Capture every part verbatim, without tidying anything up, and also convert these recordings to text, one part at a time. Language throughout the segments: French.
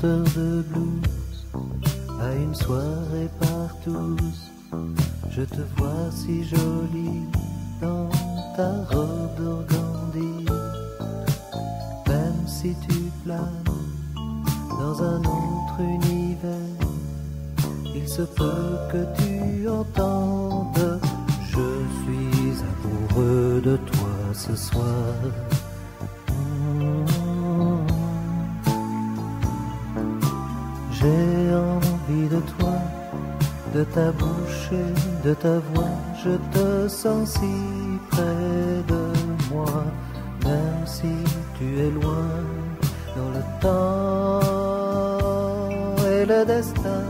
chanteur de blues à une soirée partout. Je te vois si jolie dans ta robe d'organdi, même si tu planes dans un autre univers. Il se peut que tu entendes, je suis amoureux de toi ce soir. J'ai envie de toi, de ta bouche et de ta voix. Je te sens si près de moi, même si tu es loin dans le temps et le destin.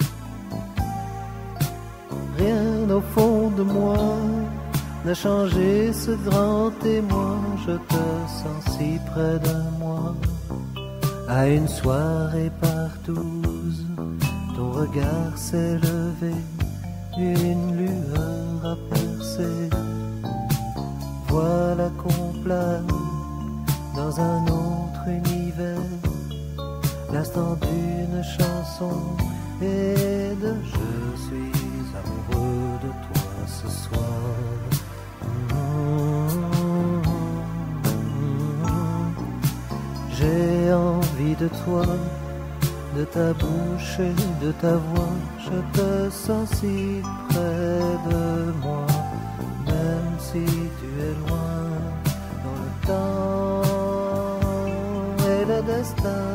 Rien au fond de moi n'a changé ce grand témoin. Je te sens si près de moi. À une soirée partouze, ton regard s'est levé, une lueur a percé. Voilà qu'on plane dans un autre univers, l'instant d'une chanson et de je suis amoureux de toi ce soir. J'ai envie de toi, de ta bouche et de ta voix. Je te sens si près de moi, même si tu es loin dans le temps et le destin.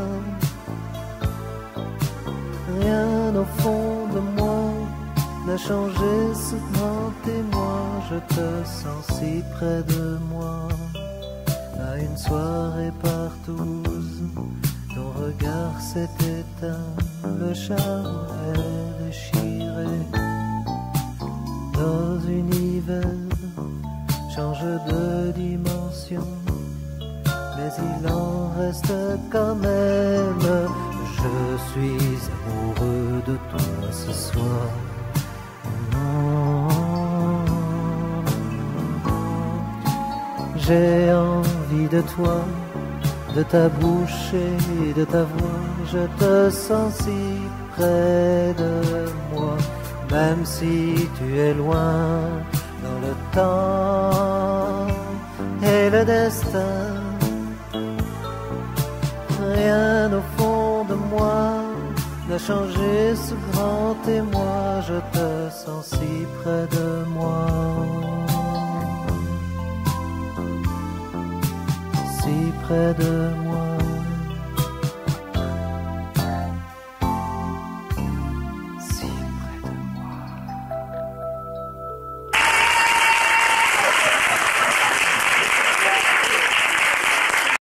Rien au fond de moi n'a changé ce grand témoin. Je te sens si près de moi. À une soirée partouze, ton regard s'est éteint, le charme est déchiré. Nos univers changent de dimension, mais il en reste quand même. Je suis amoureux de toi ce soir. J'ai envie de toi, de ta bouche et de ta voix. Je te sens si près de moi, même si tu es loin dans le temps et le destin. Rien au fond de moi n'a changé ce grand témoin. Je te sens si près de moi, si près de moi.